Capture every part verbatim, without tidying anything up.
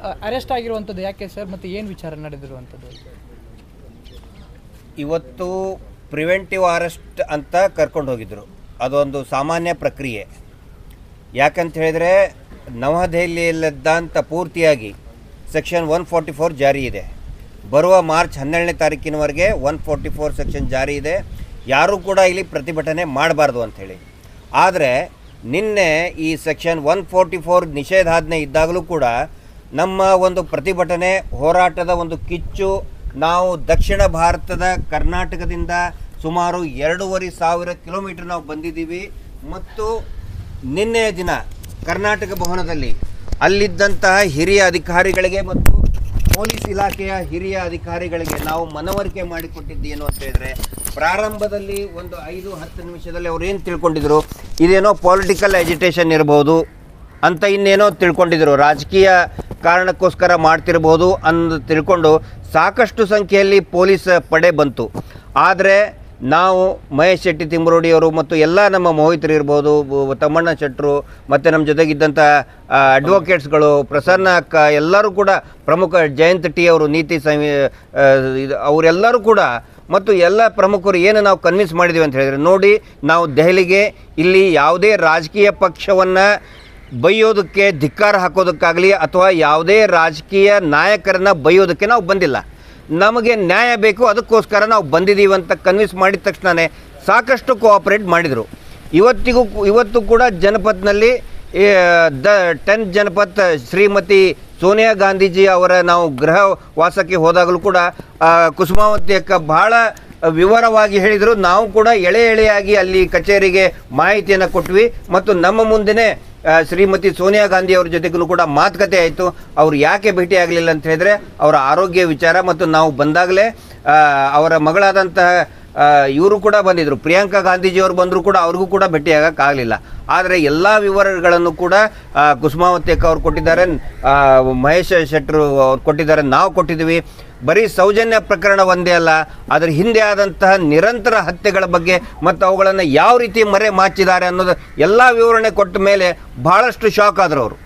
Arrest ಆಗಿರುವಂಥದ್ದು ಯಾಕೆ sir, ಮತ್ತು ಏನು ವಿಚಾರ ನಡೆದಿರುವಂಥದ್ದು? ಇವತ್ತು ಪ್ರಿವೆಂಟಿವ್ ಅರೆಸ್ಟ್ ಅಂತ ಕರ್ಕೊಂಡು ಹೋಗಿದ್ದರು. ಅದೊಂದು ಸಾಮಾನ್ಯ ಪ್ರಕ್ರಿಯೆ. ಯಾಕಂತ ಹೇಳಿದರೆ ನವದೆಹಲಿಯಲ್ಲಿದ್ದಂಥ ಪೂರ್ತಿಯಾಗಿ ಸೆಕ್ಷನ್ ಒನ್ ಫಾರ್ಟಿ ಫೋರ್ ಜಾರಿ ಇದೆ. ಬರುವ ಮಾರ್ಚ್ ಹನ್ನೆರಡನೇ ತಾರೀಕಿನವರೆಗೆ ಒನ್ ಫಾರ್ಟಿ ಫೋರ್ ಸೆಕ್ಷನ್ ಜಾರಿ ಇದೆ. ಯಾರೂ ಕೂಡ ಇಲ್ಲಿ ಪ್ರತಿಭಟನೆ ಮಾಡಬಾರ್ದು ಅಂಥೇಳಿ. ಆದರೆ ನಿನ್ನೆ ಈ ಸೆಕ್ಷನ್ ಒನ್ ಫಾರ್ಟಿ ಫೋರ್ ನಿಷೇಧಾಜ್ಞೆ ಇದ್ದಾಗಲೂ ಕೂಡ ನಮ್ಮ ಒಂದು ಪ್ರತಿಭಟನೆ ಹೋರಾಟದ ಒಂದು ಕಿಚ್ಚು, ನಾವು ದಕ್ಷಿಣ ಭಾರತದ ಕರ್ನಾಟಕದಿಂದ ಸುಮಾರು ಎರಡೂವರೆ ಸಾವಿರ ಕಿಲೋಮೀಟರ್ ನಾವು ಬಂದಿದ್ದೀವಿ. ಮತ್ತು ನಿನ್ನೆಯ ದಿನ ಕರ್ನಾಟಕ ಭವನದಲ್ಲಿ ಅಲ್ಲಿದ್ದಂತಹ ಹಿರಿಯ ಅಧಿಕಾರಿಗಳಿಗೆ ಮತ್ತು ಪೊಲೀಸ್ ಇಲಾಖೆಯ ಹಿರಿಯ ಅಧಿಕಾರಿಗಳಿಗೆ ನಾವು ಮನವರಿಕೆ ಮಾಡಿಕೊಟ್ಟಿದ್ದೇನು ಅಂತ ಹೇಳಿದ್ರೆ, ಪ್ರಾರಂಭದಲ್ಲಿ ಒಂದು ಐದು ಹತ್ತು ನಿಮಿಷದಲ್ಲಿ ಅವ್ರು ಏನು ತಿಳ್ಕೊಂಡಿದ್ರು, ಇದೇನೋ ಪೊಲಿಟಿಕಲ್ ಎಜಿಟೇಷನ್ ಇರ್ಬೋದು ಅಂತ ಇನ್ನೇನೋ ತಿಳ್ಕೊಂಡಿದ್ರು, ರಾಜಕೀಯ ಕಾರಣಕ್ಕೋಸ್ಕರ ಮಾಡ್ತಿರ್ಬೋದು ಅಂದು ತಿಳ್ಕೊಂಡು ಸಾಕಷ್ಟು ಸಂಖ್ಯೆಯಲ್ಲಿ ಪೊಲೀಸ್ ಪಡೆ ಬಂತು. ಆದರೆ ನಾವು ಮಹೇಶ್ ಶೆಟ್ಟಿ ತಿಮ್ರೋಡಿಯವರು ಮತ್ತು ಎಲ್ಲ ನಮ್ಮ ಮೋಹಿತರು ಇರ್ಬೋದು, ತಮ್ಮಣ್ಣ ಶೆಟ್ಟರು ಮತ್ತು ನಮ್ಮ ಜೊತೆಗಿದ್ದಂಥ ಅಡ್ವೊಕೇಟ್ಸ್ಗಳು, ಪ್ರಸನ್ನ ಅಕ್ಕ, ಎಲ್ಲರೂ ಕೂಡ ಪ್ರಮುಖ, ಜಯಂತ್ ಟಿ ಅವರು, ನೀತಿ ಸಂವಿ ಇದು ಅವರೆಲ್ಲರೂ ಕೂಡ ಮತ್ತು ಎಲ್ಲ ಪ್ರಮುಖರು ಏನು ನಾವು ಕನ್ವಿನ್ಸ್ ಮಾಡಿದ್ದೀವಿ ಅಂತ ಹೇಳಿದರೆ, ನೋಡಿ ನಾವು ದೆಹಲಿಗೆ ಇಲ್ಲಿ ಯಾವುದೇ ರಾಜಕೀಯ ಪಕ್ಷವನ್ನು ಬೈಯೋದಕ್ಕೆ, ಧಿಕ್ಕಾರ ಹಾಕೋದಕ್ಕಾಗಲಿ ಅಥವಾ ಯಾವುದೇ ರಾಜಕೀಯ ನಾಯಕರನ್ನು ಬೈಯೋದಕ್ಕೆ ನಾವು ಬಂದಿಲ್ಲ. ನಮಗೆ ನ್ಯಾಯ ಬೇಕು, ಅದಕ್ಕೋಸ್ಕರ ನಾವು ಬಂದಿದ್ದೀವಿ ಅಂತ ಕನ್ವಿನ್ಸ್ ಮಾಡಿದ ತಕ್ಷಣವೇ ಸಾಕಷ್ಟು ಕೋಆಪ್ರೇಟ್ ಮಾಡಿದರು. ಇವತ್ತಿಗೂ ಇವತ್ತು ಕೂಡ ಜನಪತ್ನಲ್ಲಿ ದ ಟೆಂತ್ ಜನಪತ್ ಶ್ರೀಮತಿ ಸೋನಿಯಾ ಗಾಂಧೀಜಿ ಅವರ ನಾವು ಗೃಹ ವಾಸಕ್ಕೆ ಹೋದಾಗಲೂ ಕೂಡ ಕುಸುಮಾವತಿ ಅಕ್ಕ ಭಾಳ ವಿವರವಾಗಿ ಹೇಳಿದರು. ನಾವು ಕೂಡ ಎಳೆ ಎಳೆಯಾಗಿ ಅಲ್ಲಿ ಕಚೇರಿಗೆ ಮಾಹಿತಿಯನ್ನು ಕೊಟ್ವಿ ಮತ್ತು ನಮ್ಮ ಮುಂದೆನೇ ಶ್ರೀಮತಿ ಸೋನಿಯಾ ಗಾಂಧಿ ಅವ್ರ ಜೊತೆಗೂ ಕೂಡ ಮಾತುಕತೆ ಆಯಿತು. ಅವರು ಯಾಕೆ ಭೇಟಿ ಆಗಲಿಲ್ಲ ಅಂತ ಹೇಳಿದರೆ ಅವರ ಆರೋಗ್ಯ ವಿಚಾರ, ಮತ್ತು ನಾವು ಬಂದಾಗಲೇ ಅವರ ಮಗಳಾದಂತಹ ಇವರು ಕೂಡ ಬಂದಿದ್ದರು, ಪ್ರಿಯಾಂಕಾ ಗಾಂಧೀಜಿಯವರು ಬಂದರೂ ಕೂಡ ಅವ್ರಿಗೂ ಕೂಡ ಭೇಟಿಯಾಗೋಕ್ಕಾಗಲಿಲ್ಲ. ಆದರೆ ಎಲ್ಲ ವಿವರಗಳನ್ನು ಕೂಡ ಕುಸುಮಾವತಿ ಅಕ್ಕ ಅವ್ರು ಕೊಟ್ಟಿದ್ದಾರೆ, ಮಹೇಶ್ ಶೆಟ್ಟರು ಅವ್ರು ಕೊಟ್ಟಿದ್ದಾರೆ, ನಾವು ಕೊಟ್ಟಿದ್ದೀವಿ. ಬರೀ ಸೌಜನ್ಯ ಪ್ರಕರಣ ಒಂದೇ ಅಲ್ಲ, ಅದರ ಹಿಂದೆ ಆದಂತಹ ನಿರಂತರ ಹತ್ಯೆಗಳ ಬಗ್ಗೆ ಮತ್ತು ಅವುಗಳನ್ನು ಯಾವ ರೀತಿ ಮರೆ ಮಾಚಿದ್ದಾರೆ ಅನ್ನೋದು ಎಲ್ಲ ವಿವರಣೆ ಕೊಟ್ಟ ಮೇಲೆ ಭಾಳಷ್ಟು ಶಾಕ್ ಆದರು ಅವರು.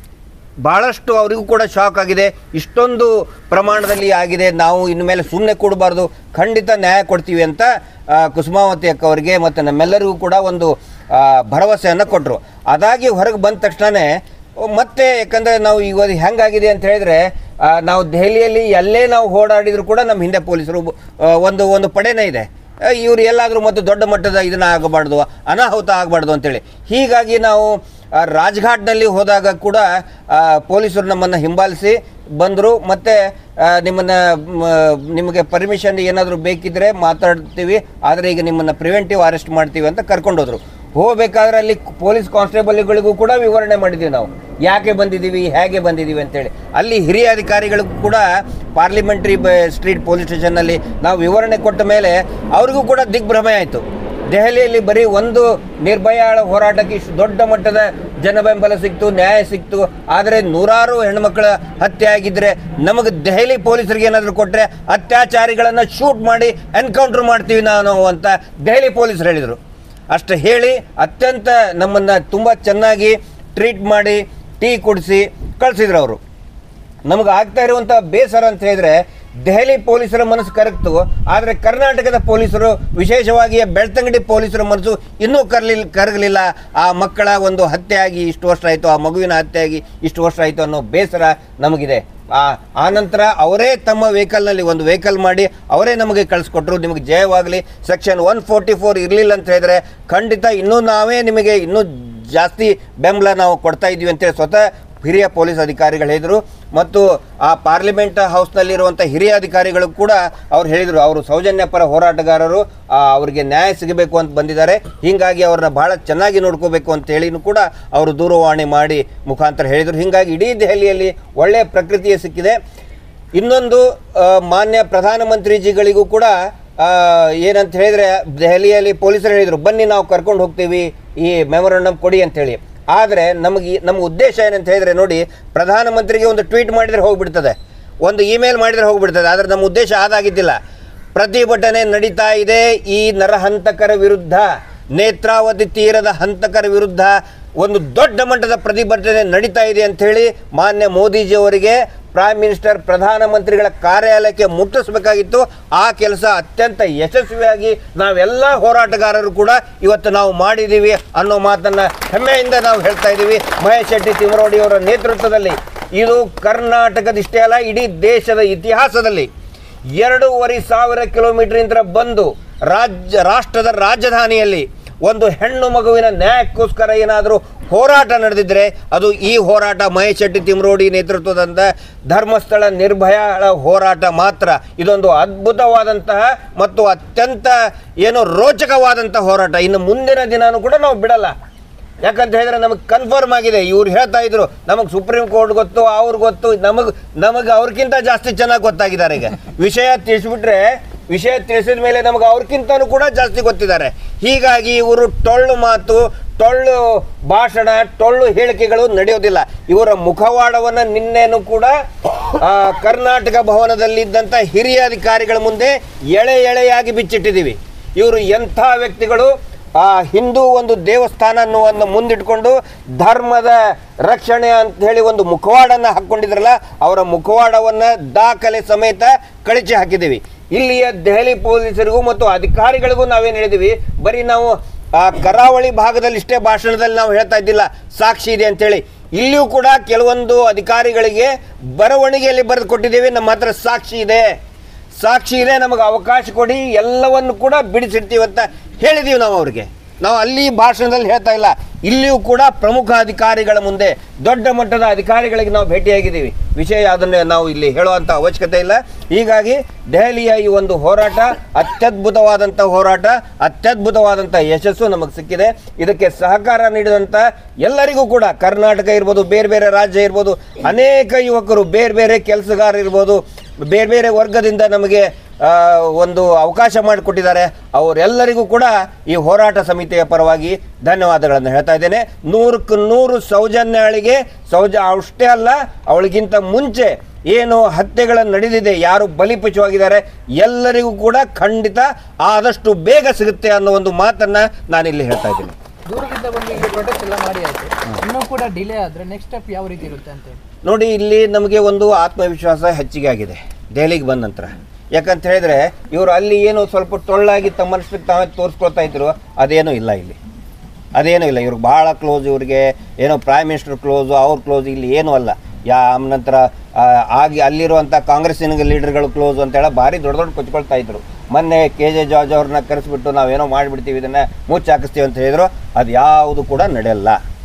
ಭಾಳಷ್ಟು ಅವರಿಗೂ ಕೂಡ ಶಾಕ್ ಆಗಿದೆ. ಇಷ್ಟೊಂದು ಪ್ರಮಾಣದಲ್ಲಿ ಆಗಿದೆ, ನಾವು ಇನ್ನು ಮೇಲೆ ಸುಮ್ಮನೆ ಕೊಡಬಾರ್ದು, ಖಂಡಿತ ನ್ಯಾಯ ಕೊಡ್ತೀವಿ ಅಂತ ಕುಸುಮಾವತಿ ಅಕ್ಕ ಅವರಿಗೆ ಮತ್ತು ನಮ್ಮೆಲ್ಲರಿಗೂ ಕೂಡ ಒಂದು ಭರವಸೆಯನ್ನು ಕೊಟ್ಟರು. ಅದಾಗಿ ಹೊರಗೆ ಬಂದ ತಕ್ಷಣವೇ ಮತ್ತೆ, ಯಾಕಂದರೆ ನಾವು ಈಗ ಹೆಂಗಾಗಿದೆ ಅಂತ ಹೇಳಿದರೆ, ನಾವು ದೆಹಲಿಯಲ್ಲಿ ಎಲ್ಲೇ ನಾವು ಓಡಾಡಿದ್ರು ಕೂಡ ನಮ್ಮ ಹಿಂದೆ ಪೊಲೀಸರು ಒಂದು ಒಂದು ಪಡೆನೇ ಇದೆ. ಇವರು ಎಲ್ಲಾದರೂ ಮತ್ತು ದೊಡ್ಡ ಮಟ್ಟದ ಇದನ್ನು ಆಗಬಾರ್ದು, ಅನಾಹುತ ಆಗಬಾರ್ದು ಅಂತೇಳಿ. ಹೀಗಾಗಿ ನಾವು ರಾಜ್ಘಾಟ್ನಲ್ಲಿ ಹೋದಾಗ ಕೂಡ ಪೊಲೀಸರು ನಮ್ಮನ್ನು ಹಿಂಬಾಲಿಸಿ ಬಂದರು. ಮತ್ತು ನಿಮ್ಮನ್ನು ನಿಮಗೆ ಪರ್ಮಿಷನ್ ಏನಾದರೂ ಬೇಕಿದ್ದರೆ ಮಾತಾಡ್ತೀವಿ, ಆದರೆ ಈಗ ನಿಮ್ಮನ್ನು ಪ್ರಿವೆಂಟಿವ್ ಅರೆಸ್ಟ್ ಮಾಡ್ತೀವಿ ಅಂತ ಕರ್ಕೊಂಡು ಹೋದರು. ಹೋಗಬೇಕಾದ್ರೆ ಅಲ್ಲಿ ಪೊಲೀಸ್ ಕಾನ್ಸ್ಟೇಬಲ್ಗಳಿಗೂ ಕೂಡ ವಿವರಣೆ ಮಾಡಿದ್ದೀವಿ, ನಾವು ಯಾಕೆ ಬಂದಿದ್ದೀವಿ, ಹೇಗೆ ಬಂದಿದ್ದೀವಿ ಅಂತೇಳಿ. ಅಲ್ಲಿ ಹಿರಿಯ ಅಧಿಕಾರಿಗಳಿಗೂ ಕೂಡ ಪಾರ್ಲಿಮೆಂಟ್ರಿ ಸ್ಟ್ರೀಟ್ ಪೊಲೀಸ್ ಸ್ಟೇಷನ್ನಲ್ಲಿ ನಾವು ವಿವರಣೆ ಕೊಟ್ಟ ಮೇಲೆ ಅವ್ರಿಗೂ ಕೂಡ ದಿಗ್ಭ್ರಮೆ ಆಯಿತು. ದೆಹಲಿಯಲ್ಲಿ ಬರೀ ಒಂದು ನಿರ್ಭಯಾಳ ಹೋರಾಟಕ್ಕೆ ಇಷ್ಟು ದೊಡ್ಡ ಮಟ್ಟದ ಜನಬೆಂಬಲ ಸಿಕ್ತು, ನ್ಯಾಯ ಸಿಕ್ತು. ಆದರೆ ನೂರಾರು ಹೆಣ್ಮಕ್ಳ ಹತ್ಯೆ ಆಗಿದ್ದರೆ ನಮಗೆ ದೆಹಲಿ ಪೊಲೀಸರಿಗೆ ಏನಾದರೂ ಕೊಟ್ಟರೆ ಅತ್ಯಾಚಾರಿಗಳನ್ನು ಶೂಟ್ ಮಾಡಿ ಎನ್ಕೌಂಟ್ರ್ ಮಾಡ್ತೀವಿ ನಾನು ಅಂತ ದೆಹಲಿ ಪೊಲೀಸರು ಹೇಳಿದರು. ಅಷ್ಟು ಹೇಳಿ ಅತ್ಯಂತ ನಮ್ಮನ್ನು ತುಂಬ ಚೆನ್ನಾಗಿ ಟ್ರೀಟ್ ಮಾಡಿ ಟೀ ಕುಡಿಸಿ ಕಳಿಸಿದ್ರು ಅವರು. ನಮಗೆ ಆಗ್ತಾ ಇರುವಂಥ ಬೇಸರ ಅಂತ ಹೇಳಿದರೆ, ದೆಹಲಿ ಪೊಲೀಸರ ಮನಸ್ಸು ಕರಗ್ತು, ಆದರೆ ಕರ್ನಾಟಕದ ಪೊಲೀಸರು, ವಿಶೇಷವಾಗಿ ಬೆಳ್ತಂಗಡಿ ಪೊಲೀಸರ ಮನಸ್ಸು ಇನ್ನೂ ಕರಲಿಲ್ಲ ಕರಗಲಿಲ್ಲ. ಆ ಮಕ್ಕಳ ಒಂದು ಹತ್ಯೆ ಆಗಿ ಇಷ್ಟು ವರ್ಷ ಆಯಿತು, ಆ ಮಗುವಿನ ಹತ್ಯೆ ಆಗಿ ಇಷ್ಟು ವರ್ಷ ಆಯಿತು ಅನ್ನೋ ಬೇಸರ ನಮಗಿದೆ. ಆ ಆನಂತರ ಅವರೇ ತಮ್ಮ ವೆಹಿಕಲ್ನಲ್ಲಿ ಒಂದು ವೆಹಿಕಲ್ ಮಾಡಿ ಅವರೇ ನಮಗೆ ಕಳಿಸ್ಕೊಟ್ರು. ನಿಮಗೆ ಜಯವಾಗಲಿ, ಸೆಕ್ಷನ್ ಒನ್ ಫೋರ್ಟಿ ಫೋರ್ ಇರಲಿಲ್ಲ ಅಂತ ಹೇಳಿದರೆ ಖಂಡಿತ ಇನ್ನೂ ನಾವೇ ನಿಮಗೆ ಇನ್ನೂ ಜಾಸ್ತಿ ಬೆಂಬಲ ನಾವು ಕೊಡ್ತಾ ಇದ್ದೀವಿ ಅಂತೇಳಿ ಸ್ವತಃ ಹಿರಿಯ ಪೊಲೀಸ್ ಅಧಿಕಾರಿಗಳು ಹೇಳಿದರು. ಮತ್ತು ಆ ಪಾರ್ಲಿಮೆಂಟ್ ಹೌಸ್ನಲ್ಲಿರುವಂಥ ಹಿರಿಯ ಅಧಿಕಾರಿಗಳು ಕೂಡ ಅವ್ರು ಹೇಳಿದರು, ಅವರು ಸೌಜನ್ಯ ಪರ ಹೋರಾಟಗಾರರು, ಅವರಿಗೆ ನ್ಯಾಯ ಸಿಗಬೇಕು ಅಂತ ಬಂದಿದ್ದಾರೆ, ಹೀಗಾಗಿ ಅವ್ರನ್ನ ಭಾಳ ಚೆನ್ನಾಗಿ ನೋಡ್ಕೋಬೇಕು ಅಂತ ಹೇಳಿನೂ ಕೂಡ ಅವರು ದೂರವಾಣಿ ಮಾಡಿ ಮುಖಾಂತರ ಹೇಳಿದರು. ಹೀಗಾಗಿ ಇಡೀ ದೆಹಲಿಯಲ್ಲಿ ಒಳ್ಳೆಯ ಪ್ರಕೃತಿಯೇ ಸಿಕ್ಕಿದೆ. ಇನ್ನೊಂದು ಮಾನ್ಯ ಪ್ರಧಾನಮಂತ್ರಿಜಿಗಳಿಗೂ ಕೂಡ ಏನಂತ ಹೇಳಿದರೆ, ದೆಹಲಿಯಲ್ಲಿ ಪೊಲೀಸರು ಹೇಳಿದರು, ಬನ್ನಿ ನಾವು ಕರ್ಕೊಂಡು ಹೋಗ್ತೀವಿ, ಈ ಮೆಮೊರಂಡಮ್ ಕೊಡಿ ಅಂಥೇಳಿ. ಆದರೆ ನಮಗೆ ನಮ್ಮ ಉದ್ದೇಶ ಏನಂತ ಹೇಳಿದರೆ, ನೋಡಿ, ಪ್ರಧಾನಮಂತ್ರಿಗೆ ಒಂದು ಟ್ವೀಟ್ ಮಾಡಿದರೆ ಹೋಗಿಬಿಡ್ತದೆ, ಒಂದು ಇಮೇಲ್ ಮಾಡಿದರೆ ಹೋಗಿಬಿಡ್ತದೆ, ಆದರೆ ನಮ್ಮ ಉದ್ದೇಶ ಅದಾಗಿದ್ದಿಲ್ಲ. ಪ್ರತಿಭಟನೆ ನಡೀತಾ ಇದೆ ಈ ನರಹಂತಕರ ವಿರುದ್ಧ. ನೇತ್ರಾವತಿ ತೀರದ ಹಂತಕರ ವಿರುದ್ಧ ಒಂದು ದೊಡ್ಡ ಮಟ್ಟದ ಪ್ರತಿಭಟನೆ ನಡೀತಾ ಇದೆ ಅಂಥೇಳಿ ಮಾನ್ಯ ಮೋದಿಜಿಯವರಿಗೆ ಪ್ರೈಮ್ ಮಿನಿಸ್ಟರ್ ಪ್ರಧಾನಮಂತ್ರಿಗಳ ಕಾರ್ಯಾಲಯಕ್ಕೆ ಮುಟ್ಟಿಸಬೇಕಾಗಿತ್ತು. ಆ ಕೆಲಸ ಅತ್ಯಂತ ಯಶಸ್ವಿಯಾಗಿ ನಾವೆಲ್ಲ ಹೋರಾಟಗಾರರು ಕೂಡ ಇವತ್ತು ನಾವು ಮಾಡಿದ್ದೀವಿ ಅನ್ನೋ ಮಾತನ್ನು ಹೆಮ್ಮೆಯಿಂದ ನಾವು ಹೇಳ್ತಾ ಇದ್ದೀವಿ. ಮಹೇಶ್ ಶೆಟ್ಟಿ ತಿಮರೋಡಿಯವರ ನೇತೃತ್ವದಲ್ಲಿ ಇದು ಕರ್ನಾಟಕದಿಷ್ಟೇ ಅಲ್ಲ, ಇಡೀ ದೇಶದ ಇತಿಹಾಸದಲ್ಲಿ ಎರಡೂವರೆ ಸಾವಿರ ಕಿಲೋಮೀಟರ್ ಬಂದು ರಾಜ್ಯ ರಾಷ್ಟ್ರದ ರಾಜಧಾನಿಯಲ್ಲಿ ಒಂದು ಹೆಣ್ಣು ಮಗುವಿನ ನ್ಯಾಯಕ್ಕೋಸ್ಕರ ಏನಾದರೂ ಹೋರಾಟ ನಡೆದಿದ್ದರೆ ಅದು ಈ ಹೋರಾಟ ಮಹೇಶ್ ಶೆಟ್ಟಿ ತಿಮರೋಡಿ ನೇತೃತ್ವದಂಥ ಧರ್ಮಸ್ಥಳ ನಿರ್ಭಯಳ ಹೋರಾಟ ಮಾತ್ರ. ಇದೊಂದು ಅದ್ಭುತವಾದಂತಹ ಮತ್ತು ಅತ್ಯಂತ ಏನು ರೋಚಕವಾದಂಥ ಹೋರಾಟ. ಇನ್ನು ಮುಂದಿನ ದಿನಾನೂ ಕೂಡ ನಾವು ಬಿಡಲ್ಲ. ಯಾಕಂತ ಹೇಳಿದ್ರೆ ನಮಗೆ ಕನ್ಫರ್ಮ್ ಆಗಿದೆ. ಇವ್ರು ಹೇಳ್ತಾ ಇದ್ರು ನಮಗೆ ಸುಪ್ರೀಂ ಕೋರ್ಟ್ ಗೊತ್ತು, ಅವ್ರಿಗೆ ಗೊತ್ತು, ನಮಗೆ ನಮಗೆ ಅವ್ರಿಗಿಂತ ಜಾಸ್ತಿ ಚೆನ್ನಾಗಿ ಗೊತ್ತಾಗಿದ್ದಾರೆ. ಈಗ ವಿಷಯ ತಿಳಿಸ್ಬಿಟ್ರೆ ವಿಷಯ ತಿಳಿಸಿದ ಮೇಲೆ ನಮಗೆ ಅವ್ರಿಗಿಂತನೂ ಕೂಡ ಜಾಸ್ತಿ ಗೊತ್ತಿದ್ದಾರೆ. ಹೀಗಾಗಿ ಇವರು ಟೊಳ್ಳು ಮಾತು, ಟೊಳ್ಳು ಭಾಷಣ, ಟೊಳ್ಳು ಹೇಳಿಕೆಗಳು ನಡೆಯೋದಿಲ್ಲ. ಇವರ ಮುಖವಾಡವನ್ನು ನಿನ್ನೆನೂ ಕೂಡ ಕರ್ನಾಟಕ ಭವನದಲ್ಲಿದ್ದಂಥ ಹಿರಿಯ ಅಧಿಕಾರಿಗಳ ಮುಂದೆ ಎಳೆ ಎಳೆಯಾಗಿ ಬಿಚ್ಚಿಟ್ಟಿದ್ದೀವಿ. ಇವರು ಎಂಥ ವ್ಯಕ್ತಿಗಳು, ಆ ಹಿಂದೂ ಒಂದು ದೇವಸ್ಥಾನ ಅನ್ನುವನ್ನು ಮುಂದಿಟ್ಕೊಂಡು ಧರ್ಮದ ರಕ್ಷಣೆ ಅಂತ ಹೇಳಿ ಒಂದು ಮುಖವಾಡನ್ನು ಹಾಕ್ಕೊಂಡಿದ್ರಲ್ಲ, ಅವರ ಮುಖವಾಡವನ್ನು ದಾಖಲೆ ಸಮೇತ ಕಳಚಿ ಹಾಕಿದ್ದೀವಿ. ಇಲ್ಲಿಯ ದೆಹಲಿ ಪೊಲೀಸರಿಗೂ ಮತ್ತು ಅಧಿಕಾರಿಗಳಿಗೂ ನಾವೇನು ಹೇಳಿದ್ದೀವಿ, ಬರೀ ನಾವು ಆ ಕರಾವಳಿ ಭಾಗದಲ್ಲಿ ಇಷ್ಟೇ ಭಾಷಣದಲ್ಲಿ ನಾವು ಹೇಳ್ತಾ ಇದ್ದಿಲ್ಲ ಸಾಕ್ಷಿ ಇದೆ ಅಂತೇಳಿ. ಇಲ್ಲಿಯೂ ಕೂಡ ಕೆಲವೊಂದು ಅಧಿಕಾರಿಗಳಿಗೆ ಬರವಣಿಗೆಯಲ್ಲಿ ಬರೆದು ಕೊಟ್ಟಿದ್ದೀವಿ, ನಮ್ಮ ಹತ್ರ ಸಾಕ್ಷಿ ಇದೆ, ಸಾಕ್ಷಿ ಇದೆ, ನಮಗೆ ಅವಕಾಶ ಕೊಡಿ, ಎಲ್ಲವನ್ನು ಕೂಡ ಬಿಡಿಸಿಡ್ತೀವಿ ಅಂತ ಹೇಳಿದ್ದೀವಿ ನಾವು ಅವ್ರಿಗೆ. ನಾವು ಅಲ್ಲಿ ಭಾಷಣದಲ್ಲಿ ಹೇಳ್ತಾ ಇಲ್ಲ, ಇಲ್ಲಿಯೂ ಕೂಡ ಪ್ರಮುಖ ಅಧಿಕಾರಿಗಳ ಮುಂದೆ ದೊಡ್ಡ ಮಟ್ಟದ ಅಧಿಕಾರಿಗಳಿಗೆ ನಾವು ಭೇಟಿಯಾಗಿದ್ದೀವಿ. ವಿಷಯ ಅದನ್ನು ನಾವು ಇಲ್ಲಿ ಹೇಳುವಂಥ ಅವಶ್ಯಕತೆ ಇಲ್ಲ. ಹೀಗಾಗಿ ದೆಹಲಿಯ ಈ ಒಂದು ಹೋರಾಟ ಅತ್ಯದ್ಭುತವಾದಂಥ ಹೋರಾಟ, ಅತ್ಯದ್ಭುತವಾದಂಥ ಯಶಸ್ಸು ನಮಗೆ ಸಿಕ್ಕಿದೆ. ಇದಕ್ಕೆ ಸಹಕಾರ ನೀಡಿದಂಥ ಎಲ್ಲರಿಗೂ ಕೂಡ, ಕರ್ನಾಟಕ ಇರ್ಬೋದು, ಬೇರೆ ಬೇರೆ ರಾಜ್ಯ ಇರ್ಬೋದು, ಅನೇಕ ಯುವಕರು, ಬೇರೆ ಬೇರೆ ಕೆಲಸಗಾರ ಇರ್ಬೋದು, ಬೇರೆ ಬೇರೆ ವರ್ಗದಿಂದ ನಮಗೆ ಒಂದು ಅವಕಾಶ ಮಾಡಿಕೊಟ್ಟಿದ್ದಾರೆ. ಅವರೆಲ್ಲರಿಗೂ ಕೂಡ ಈ ಹೋರಾಟ ಸಮಿತಿಯ ಪರವಾಗಿ ಧನ್ಯವಾದಗಳನ್ನು ಹೇಳ್ತಾ ಇದ್ದೇನೆ. ನೂರಕ್ಕೆ ನೂರು ಸೌಜನ್ಯಳಿಗೆ ಸೌಜ ಅಷ್ಟೇ ಅಲ್ಲ, ಅವಳಿಗಿಂತ ಮುಂಚೆ ಏನು ಹತ್ಯೆಗಳು ನಡೆದಿದೆ, ಯಾರು ಬಲಿಪಶುವಾಗಿದ್ದಾರೆ, ಎಲ್ಲರಿಗೂ ಕೂಡ ಖಂಡಿತ ಆದಷ್ಟು ಬೇಗ ಸಿಗುತ್ತೆ ಅನ್ನೋ ಒಂದು ಮಾತನ್ನು ನಾನಿಲ್ಲಿ ಹೇಳ್ತಾ ಇದ್ದೀನಿ. ದೂರದಿಂದ ಬಂದು ಇಲ್ಲಿ ಪ್ರೊಟೆಸ್ಟ್ ಎಲ್ಲ ಮಾಡಿ ಆಯಿತು, ಇನ್ನೂ ಕೂಡ ಡಿಲೇ ಆದರೆ ನೆಕ್ಸ್ಟ್ ಸ್ಟೆಪ್ ಯಾವ ರೀತಿ ಇರುತ್ತೆ ಅಂತ ನೋಡಿ. ಇಲ್ಲಿ ನಮಗೆ ಒಂದು ಆತ್ಮವಿಶ್ವಾಸ ಹೆಚ್ಚಿಗೆ ಆಗಿದೆ ದೆಹಲಿಗೆ ಬಂದ ನಂತರ. ಯಾಕಂತ ಹೇಳಿದ್ರೆ ಇವರು ಅಲ್ಲಿ ಏನು ಸ್ವಲ್ಪ ಟೊಳ್ಳಾಗಿ ತಮ್ಮಷ್ಟಕ್ಕೆ ತಾವೇ ತೋರಿಸ್ಕೊಳ್ತಾ ಇದ್ರು, ಅದೇನೂ ಇಲ್ಲ ಇಲ್ಲಿ, ಅದೇನೂ ಇಲ್ಲ. ಇವ್ರಿಗೆ ಭಾಳ ಕ್ಲೋಸ್, ಇವ್ರಿಗೆ ಏನೋ ಪ್ರೈಮ್ ಮಿನಿಸ್ಟರ್ ಕ್ಲೋಸು, ಅವ್ರ ಕ್ಲೋಸ್, ಇಲ್ಲಿ ಏನೂ ಅಲ್ಲ. ಯಾ ನಂತರ ಆಗಿ ಅಲ್ಲಿರುವಂಥ ಕಾಂಗ್ರೆಸ್ಸಿನ ಲೀಡರ್ಗಳು ಕ್ಲೋಸ್ ಅಂತೇಳಿ ಭಾರಿ ದೊಡ್ಡ ದೊಡ್ಡ ಕೊಚ್ಕೊಳ್ತಾ ಇದ್ರು. ಮೊನ್ನೆ ಕೆ ಜೆ ಜಾರ್ಜ್ ಅವ್ರನ್ನ ಕರೆಸಿಬಿಟ್ಟು ನಾವೇನೋ ಮಾಡಿಬಿಡ್ತೀವಿ, ಇದನ್ನು ಮುಚ್ಚಾಕಿಸ್ತೀವಿ ಅಂತ ಹೇಳಿದ್ರು. ಅದು ಯಾವುದು ಕೂಡ ನಡೆಯಲ್ಲ.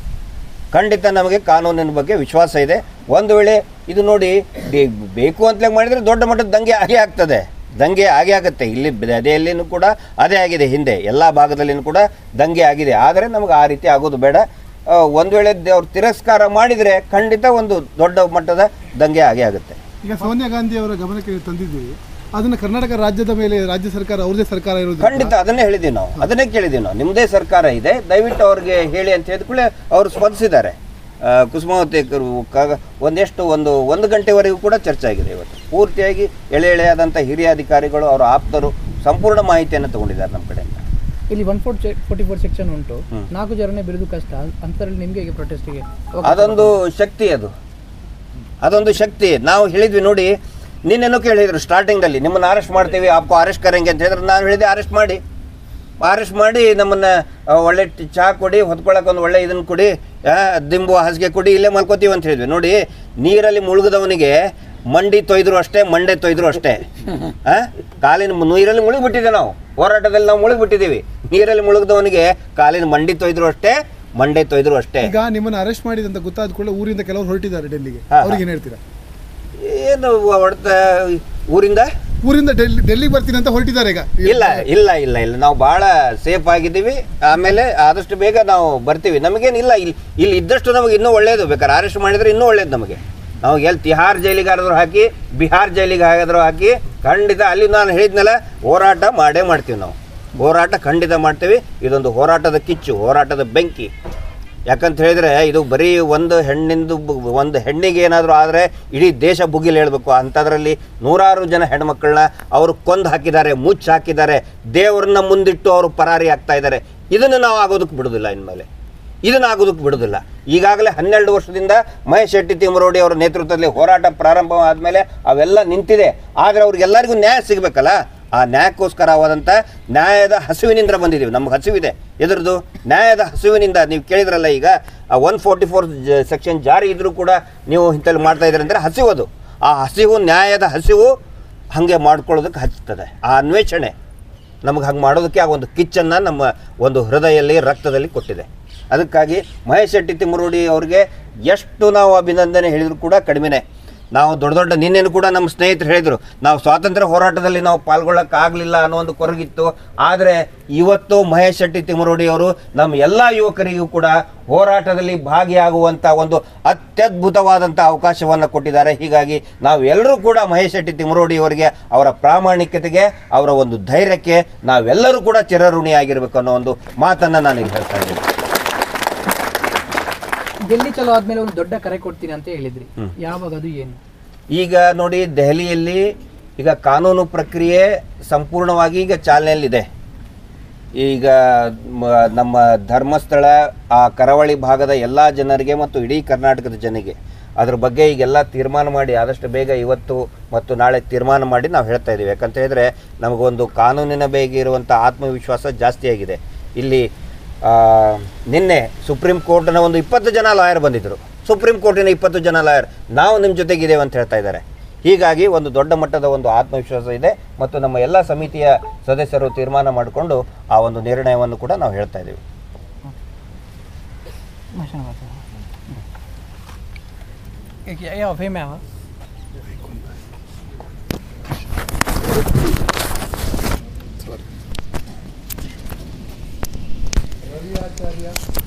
ಖಂಡಿತ ನಮಗೆ ಕಾನೂನಿನ ಬಗ್ಗೆ ವಿಶ್ವಾಸ ಇದೆ. ಒಂದು ವೇಳೆ ಇದು ನೋಡಿ ಬೇಕು ಅಂತಲೇ ಮಾಡಿದರೆ ದೊಡ್ಡ ಮಟ್ಟದ ದಂಗೆ ಆಗೇ ಆಗ್ತದೆ, ದಂಗೆ ಆಗೇ ಆಗುತ್ತೆ. ಇಲ್ಲಿ ದೆಹಲಿಯಲ್ಲೂ ಕೂಡ ಅದೇ ಆಗಿದೆ, ಹಿಂದೆ ಎಲ್ಲ ಭಾಗದಲ್ಲಿಯೂ ಕೂಡ ದಂಗೆ ಆಗಿದೆ. ಆದರೆ ನಮಗೆ ಆ ರೀತಿ ಆಗೋದು ಬೇಡ. ಒಂದು ವೇಳೆ ಅವ್ರು ತಿರಸ್ಕಾರ ಮಾಡಿದರೆ ಖಂಡಿತ ಒಂದು ದೊಡ್ಡ ಮಟ್ಟದ ದಂಗೆ ಆಗೇ ಆಗುತ್ತೆ. ಈಗ ಸೋನಿಯಾ ಗಾಂಧಿ ಅವರ ಗಮನಕ್ಕೆ ತಂದಿದ್ದೀವಿ, ಅದನ್ನು ಕರ್ನಾಟಕ ರಾಜ್ಯದ ಮೇಲೆ ರಾಜ್ಯ ಸರ್ಕಾರ ಅವ್ರದೇ ಸರ್ಕಾರ ಇರೋದು. ಖಂಡಿತ ಅದನ್ನೇ ಹೇಳಿದ್ದೀವಿ ನಾವು, ಅದನ್ನೇ ಕೇಳಿದ್ದೀವಿ ನಾವು. ನಿಮ್ಮದೇ ಸರ್ಕಾರ ಇದೆ, ದಯವಿಟ್ಟು ಅವ್ರಿಗೆ ಹೇಳಿ ಅಂತ ಹೇಳಿದ್ಕೂಡಲೇ ಅವರು ಸ್ಪಂದಿಸಿದ್ದಾರೆ. ಕುಸುಮಾವತಿ ಒಂದೆಷ್ಟು ಒಂದು ಒಂದು ಗಂಟೆವರೆಗೂ ಕೂಡ ಚರ್ಚೆ ಆಗಿದೆ. ಇವತ್ತು ಪೂರ್ತಿಯಾಗಿ ಎಳೆ ಎಳೆಯಾದಂಥ ಹಿರಿಯ ಅಧಿಕಾರಿಗಳು, ಅವರ ಆಪ್ತರು ಸಂಪೂರ್ಣ ಮಾಹಿತಿಯನ್ನು ತಗೊಂಡಿದ್ದಾರೆ ನಮ್ಮ ಕಡೆಯಿಂದ. ಇಲ್ಲಿ one four forty four section ಉಂಟು, ನಾಲ್ಕು ಜನನೇ ಬಿಡುದು ಕಷ್ಟ ಅಂತರಲ್ಲಿ ನಿಮಗೆ ಹೇಗೆ ಪ್ರೊಟೆಸ್ಟಿಗೆ? ಅದೊಂದು ಶಕ್ತಿ, ಅದು ಅದೊಂದು ಶಕ್ತಿ. ನಾವು ಹೇಳಿದ್ವಿ ನೋಡಿ, ನಿನ್ನೇನೂ ಕೇಳಿದ್ರು ಸ್ಟಾರ್ಟಿಂಗಲ್ಲಿ, ನಿಮ್ಮನ್ನು ಅರೆಸ್ಟ್ ಮಾಡ್ತೀವಿ, ಆಪ್ಕೋ ಅರೆಸ್ಟ್ ಕರೆಂಗೆ ಅಂತ ಹೇಳಿದ್ರೆ ನಾನು ಹೇಳಿದೆ ಅರೆಸ್ಟ್ ಮಾಡಿ, ಅರೆಸ್ಟ್ ಮಾಡಿ ನಮ್ಮನ್ನು ಒಳ್ಳೆ ಚಹಾ ಕೊಡಿ, ಹೊತ್ಕೊಳ್ಳೋಕೆ ಒಂದು ಒಳ್ಳೆ ಇದನ್ನು ಕೊಡಿ, ದಿಂಬು ಹಾಸಿಗೆ ಕೊಡಿ, ಇಲ್ಲೇ ಮಲ್ಕೋತೀವಿ ಅಂತ ಹೇಳಿದ್ವಿ. ನೋಡಿ, ನೀರಲ್ಲಿ ಮುಳುಗಿದವನಿಗೆ ಮಂಡಿ ತೊಯ್ದ್ರು ಅಷ್ಟೇ, ಮಂಡೆ ತೊಯ್ದ್ರು ಅಷ್ಟೇ. ಹಾಂ, ಕಾಲಿನ ನೀರಲ್ಲಿ ಮುಳುಗಿಬಿಟ್ಟಿದ್ದೆ ನಾವು, ಹೋರಾಟದಲ್ಲಿ ನಾವು ಮುಳುಗಿಬಿಟ್ಟಿದ್ದೀವಿ. ನೀರಲ್ಲಿ ಮುಳುಗಿದವನಿಗೆ ಕಾಲಿನ ಮಂಡಿ ತೊಯ್ದ್ರು ಅಷ್ಟೇ, ಮಂಡೆ ತೊಯ್ದ್ರು ಅಷ್ಟೇ. ಈಗ ನಿಮ್ಮನ್ನು ಅರೆಸ್ಟ್ ಮಾಡಿದಂತ ಗೊತ್ತಾದ ಕೂಡಲೇ ಊರಿಂದ ಕೆಲವರು ಹೊರಟಿದ್ದಾರೆ ಡೆಲ್ಲಿಗೆ, ಅವ್ರಿಗೆ ಏನು ಹೇಳ್ತೀರಾ? ಏನು ಹೊಡ್ತ ಊರಿಂದ ಊರಿಂದ ಡೆಲ್ಲಿ ಡೆಲ್ಲಿಗೆ ಬರ್ತೀನಿ ಅಂತ ಹೊರಟಿದ್ದಾರೆ ಈಗ? ಇಲ್ಲ ಇಲ್ಲ ಇಲ್ಲ ಇಲ್ಲ ನಾವು ಭಾಳ ಸೇಫ್ ಆಗಿದ್ದೀವಿ. ಆಮೇಲೆ ಆದಷ್ಟು ಬೇಗ ನಾವು ಬರ್ತೀವಿ. ನಮಗೇನಿಲ್ಲ, ಇಲ್ಲಿ ಇಲ್ಲಿ ಇದ್ದಷ್ಟು ನಮಗೆ ಇನ್ನೂ ಒಳ್ಳೇದು. ಬೇಕಾದ್ರೆ ಅರೆಸ್ಟ್ ಮಾಡಿದರೆ ಇನ್ನೂ ಒಳ್ಳೇದು ನಮಗೆ. ನಾವು ಎಲ್ಲಿ ತಿಹಾರ್ ಜೈಲಿಗೆ ಆದರೂ ಹಾಕಿ, ಬಿಹಾರ್ ಜೈಲಿಗೆ ಆಗಾದರೂ ಹಾಕಿ, ಖಂಡಿತ ಅಲ್ಲಿ ನಾನು ಹೇಳಿದ್ನಲ್ಲ, ಹೋರಾಟ ಮಾಡೇ ಮಾಡ್ತೀವಿ ನಾವು. ಹೋರಾಟ ಖಂಡಿತ ಮಾಡ್ತೀವಿ. ಇದೊಂದು ಹೋರಾಟದ ಕಿಚ್ಚು, ಹೋರಾಟದ ಬೆಂಕಿ. ಯಾಕಂತ ಹೇಳಿದರೆ ಇದು ಬರೀ ಒಂದು ಹೆಣ್ಣಿಂದು ಒಂದು ಹೆಣ್ಣಿಗೆ ಏನಾದರೂ ಆದರೆ ಇಡೀ ದೇಶ ಬುಗಿಲು ಹೇಳಬೇಕು. ಅಂಥದ್ರಲ್ಲಿ ನೂರಾರು ಜನ ಹೆಣ್ಮಕ್ಳನ್ನ ಅವರು ಕೊಂದು ಹಾಕಿದ್ದಾರೆ, ಮುಚ್ಚಿ ಹಾಕಿದ್ದಾರೆ, ದೇವ್ರನ್ನ ಮುಂದಿಟ್ಟು ಅವರು ಪರಾರಿ ಆಗ್ತಾ ಇದ್ದಾರೆ. ಇದನ್ನು ನಾವು ಆಗೋದಕ್ಕೆ ಬಿಡೋದಿಲ್ಲ. ಇನ್ಮೇಲೆ ಇದನ್ನು ಆಗೋದಕ್ಕೆ ಬಿಡೋದಿಲ್ಲ. ಈಗಾಗಲೇ ಹನ್ನೆರಡು ವರ್ಷದಿಂದ ಮಹೇಶ್ ಶೆಟ್ಟಿ ತಿಮರೋಡಿ ಅವರ ನೇತೃತ್ವದಲ್ಲಿ ಹೋರಾಟ ಪ್ರಾರಂಭ ಆದಮೇಲೆ ಅವೆಲ್ಲ ನಿಂತಿದೆ. ಆದರೆ ಅವ್ರಿಗೆಲ್ಲರಿಗೂ ನ್ಯಾಯ ಸಿಗಬೇಕಲ್ಲ. ಆ ನ್ಯಾಯಕ್ಕೋಸ್ಕರವಾದಂಥ ನ್ಯಾಯದ ಹಸಿವಿನಿಂದ ಬಂದಿದ್ದೀವಿ. ನಮ್ಗೆ ಹಸಿವಿದೆ ಎದುರದು ನ್ಯಾಯದ ಹಸಿವಿನಿಂದ. ನೀವು ಕೇಳಿದ್ರಲ್ಲ ಈಗ ಒನ್ ಫೋರ್ಟಿ ಫೋರ್ ಸೆಕ್ಷನ್ ಜಾರಿ ಇದ್ದರೂ ಕೂಡ ನೀವು ಇಂಥಲ್ಲಿ ಮಾಡ್ತಾ ಇದ್ದೀರಿ ಅಂದರೆ ಹಸಿವು ಅದು. ಆ ಹಸಿವು, ನ್ಯಾಯದ ಹಸಿವು ಹಾಗೆ ಮಾಡ್ಕೊಳ್ಳೋದಕ್ಕೆ ಹಚ್ತದೆ. ಆ ಅನ್ವೇಷಣೆ ನಮಗೆ ಹಂಗೆ ಮಾಡೋದಕ್ಕೆ ಆ ಒಂದು ಕಿಚ್ಚನ್ನು ನಮ್ಮ ಒಂದು ಹೃದಯದಲ್ಲಿ, ರಕ್ತದಲ್ಲಿ ಕೊಟ್ಟಿದೆ. ಅದಕ್ಕಾಗಿ ಮಹೇಶ್ ಶೆಟ್ಟಿ ತಿಮರೋಡಿ ಅವ್ರಿಗೆ ಎಷ್ಟು ನಾವು ಅಭಿನಂದನೆ ಹೇಳಿದ್ರು ಕೂಡ ಕಡಿಮೆನೇ. ನಾವು ದೊಡ್ಡ ದೊಡ್ಡ ನಿನ್ನೆನೂ ಕೂಡ ನಮ್ಮ ಸ್ನೇಹಿತರು ಹೇಳಿದರು, ನಾವು ಸ್ವಾತಂತ್ರ್ಯ ಹೋರಾಟದಲ್ಲಿ ನಾವು ಪಾಲ್ಗೊಳ್ಳೋಕ್ಕಾಗಲಿಲ್ಲ ಅನ್ನೋ ಒಂದು ಕೊರಗಿತ್ತು. ಆದರೆ ಇವತ್ತು ಮಹೇಶ್ ಶೆಟ್ಟಿ ತಿಮರೋಡಿ ಅವರು ನಮ್ಮ ಎಲ್ಲ ಯುವಕರಿಗೂ ಕೂಡ ಹೋರಾಟದಲ್ಲಿ ಭಾಗಿಯಾಗುವಂಥ ಒಂದು ಅತ್ಯದ್ಭುತವಾದಂಥ ಅವಕಾಶವನ್ನು ಕೊಟ್ಟಿದ್ದಾರೆ. ಹೀಗಾಗಿ ನಾವು ಎಲ್ಲರೂ ಕೂಡ ಮಹೇಶ್ ಶೆಟ್ಟಿ ತಿಮರೋಡಿ ಅವರಿಗೆ, ಅವರ ಪ್ರಾಮಾಣಿಕತೆಗೆ, ಅವರ ಒಂದು ಧೈರ್ಯಕ್ಕೆ ನಾವೆಲ್ಲರೂ ಕೂಡ ಚಿರಋಣಿಯಾಗಿರಬೇಕು ಅನ್ನೋ ಒಂದು ಮಾತನ್ನು ನಾನು ಈಗ ಹೇಳ್ತಾ ಇದ್ದೀನಿ. ಡೆಲ್ಲಿ ಚಲೋ ಆದ್ಮೇಲೆ ಒಂದು ದೊಡ್ಡ ಕರೆ ಕೊಡ್ತೀನಿ ಅಂತ ಹೇಳಿದ್ರಿ, ಯಾವಾಗ, ಅದು ಏನು? ಈಗ ನೋಡಿ, ದೆಹಲಿಯಲ್ಲಿ ಈಗ ಕಾನೂನು ಪ್ರಕ್ರಿಯೆ ಸಂಪೂರ್ಣವಾಗಿ ಈಗ ಚಾಲನೆಯಲ್ಲಿದೆ. ಈಗ ನಮ್ಮ ಧರ್ಮಸ್ಥಳ ಆ ಕರಾವಳಿ ಭಾಗದ ಎಲ್ಲ ಜನರಿಗೆ ಮತ್ತು ಇಡೀ ಕರ್ನಾಟಕದ ಜನರಿಗೆ ಅದ್ರ ಬಗ್ಗೆ ಈಗೆಲ್ಲ ತೀರ್ಮಾನ ಮಾಡಿ ಆದಷ್ಟು ಬೇಗ ಇವತ್ತು ಮತ್ತು ನಾಳೆ ತೀರ್ಮಾನ ಮಾಡಿ ನಾವು ಹೇಳ್ತಾ ಇದ್ದೀವಿ. ಯಾಕಂತ ಹೇಳಿದ್ರೆ ನಮಗೊಂದು ಕಾನೂನಿನ ಬಗ್ಗೆ ಇರುವಂಥ ಆತ್ಮವಿಶ್ವಾಸ ಜಾಸ್ತಿಯಾಗಿದೆ. ಇಲ್ಲಿ ನಿನ್ನೆ ಸುಪ್ರೀಂ ಕೋರ್ಟ್ನ ಒಂದು ಇಪ್ಪತ್ತು ಜನ ಲಾಯರ್ ಬಂದಿದ್ದರು. ಸುಪ್ರೀಂ ಕೋರ್ಟಿನ ಇಪ್ಪತ್ತು ಜನ ಲಾಯರ್ ನಾವು ನಿಮ್ಮ ಜೊತೆಗಿದ್ದೇವೆ ಅಂತ ಹೇಳ್ತಾ ಇದ್ದಾರೆ. ಹೀಗಾಗಿ ಒಂದು ದೊಡ್ಡ ಮಟ್ಟದ ಒಂದು ಆತ್ಮವಿಶ್ವಾಸ ಇದೆ ಮತ್ತು ನಮ್ಮ ಎಲ್ಲ ಸಮಿತಿಯ ಸದಸ್ಯರು ತೀರ್ಮಾನ ಮಾಡಿಕೊಂಡು ಆ ಒಂದು ನಿರ್ಣಯವನ್ನು ಕೂಡ ನಾವು ಹೇಳ್ತಾ ಇದ್ದೀವಿ. ರವಿ ಆಚಾರ್ಯ